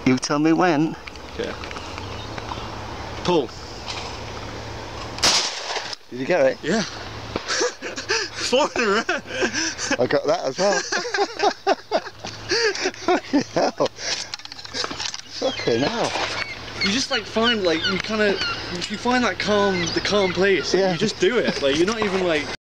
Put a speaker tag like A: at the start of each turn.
A: You tell me when.
B: Okay. Pull.
A: Did you get it?
B: Yeah. 4 in a row.
A: I got that as well. Fucking hell. Fucking hell.
B: You just like find like you kind of, if you find that calm, the calm place,
A: yeah.
B: you just do it. Like you're not even like.